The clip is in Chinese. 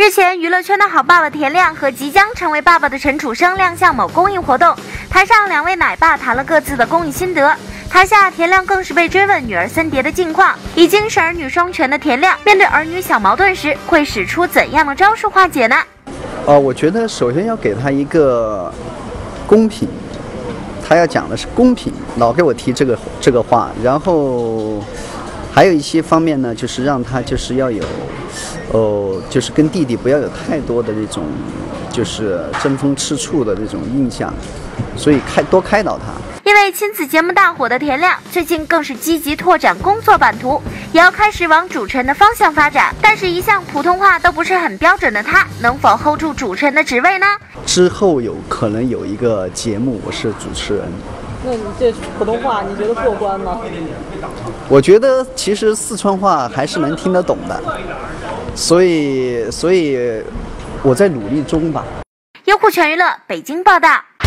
日前，娱乐圈的好爸爸田亮和即将成为爸爸的陈楚生亮相某公益活动，台上两位奶爸谈了各自的公益心得。台下，田亮更是被追问女儿森蝶的近况。已经是儿女双全的田亮，面对儿女小矛盾时，会使出怎样的招数化解呢？ 我觉得首先要给他一个公平，他要讲的是公平，老给我提这个话，然后还有一些方面呢，就是让他就是要有，就是跟弟弟不要有太多的那种，就是争风吃醋的那种印象，所以多开导他。 因为亲子节目大火的田亮，最近更是积极拓展工作版图，也要开始往主持人的方向发展。但是，一向普通话都不是很标准的他，能否 hold 住主持人的职位呢？ 之后可能有一个节目，我是主持人。 那你这普通话你觉得过关吗？ 我觉得其实四川话还是能听得懂的，所以我在努力中吧。 优酷全娱乐北京报道。